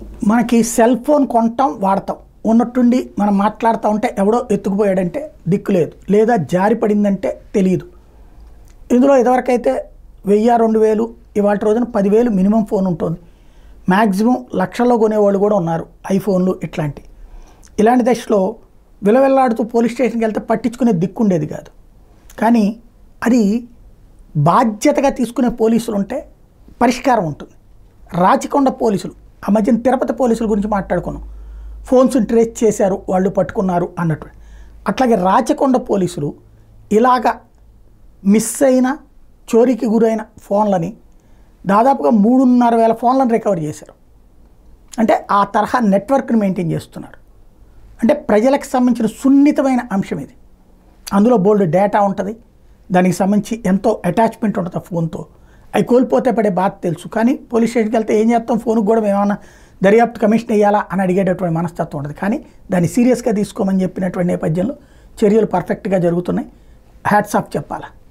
మనకి cell phone కొంటాం వాడతాం ఉన్నట్టుండి మనం మాట్లాడుతూ ఉంటే ఎవడో ఎత్తుకుపోయాడంటే దిక్కు లేదు, లేదా జారి పడిందంటే తెలియదు. ఇందులో ఇదివరకైతే 1000-2000 ఇవాళ రోజున 10,000 మినిమం ఫోన్ ఉంటుంది. మ్యాక్సిమం లక్షల్లో కొనేవాళ్ళు కూడా ఉన్నారు, ఐఫోన్లు ఇట్లాంటివి. ఇలాంటి దశలో విలవెల్లాడుతూ పోలీస్ స్టేషన్కి వెళ్తే పట్టించుకునే దిక్కు ఉండేది కాదు. కానీ అది బాధ్యతగా తీసుకునే పోలీసులు ఉంటే పరిష్కారం ఉంటుంది. రాచకొండ పోలీసులు, ఆ మధ్యన తిరుపతి పోలీసుల గురించి మాట్లాడుకున్నాం, ఫోన్స్ ట్రేస్ చేశారు, వాళ్ళు పట్టుకున్నారు అన్నట్టు. అట్లాగే రాచకొండ పోలీసులు ఇలాగ మిస్ అయిన చోరీకి గురైన ఫోన్లని దాదాపుగా 3,500 ఫోన్లను రికవర్ చేశారు. అంటే ఆ తరహా నెట్వర్క్ని మెయింటైన్ చేస్తున్నారు. అంటే ప్రజలకు సంబంధించిన సున్నితమైన అంశం ఇది. అందులో బోల్డ్ డేటా ఉంటుంది, దానికి సంబంధించి ఎంతో అటాచ్మెంట్ ఉంటుంది ఆ ఫోన్తో. అవి కోల్పోతే పడే బాధ తెలుసు. కానీ పోలీస్ స్టేషన్కి వెళ్తే ఏం చేస్తాం, ఫోన్కి కూడా ఏమన్నా దర్యాప్తు కమిషన్ వేయాలా అని అడిగేటటువంటి మనస్తత్వం ఉంటుంది. కానీ దాన్ని సీరియస్గా తీసుకోమని చెప్పినటువంటి నేపథ్యంలో చర్యలు పర్ఫెక్ట్గా జరుగుతున్నాయి. హ్యాట్స్ ఆఫ్ చెప్పాలా.